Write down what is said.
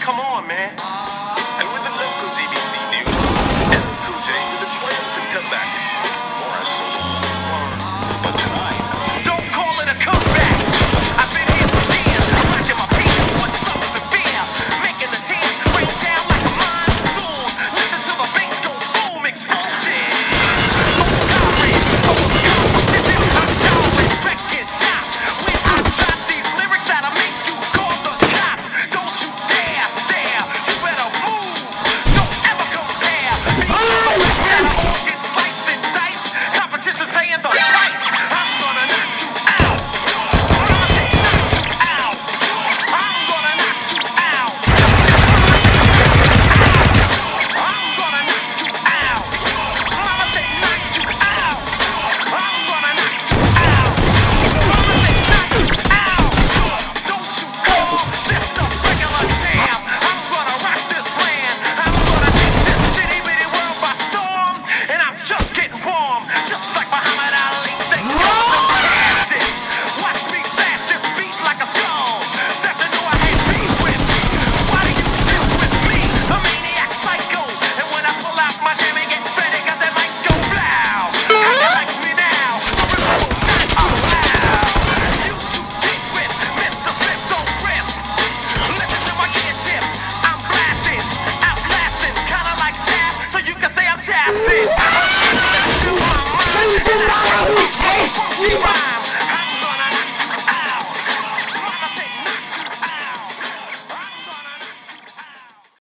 come on, man. And with the local DBC news, LL Cool J with a triumphant comeback. Or a sort of. But tonight, don't call it a comeback. I've been here for years, rocking my feet, putting something in fear, making the tears rain down like a monsoon. Listen to the bass go boom, explosion. She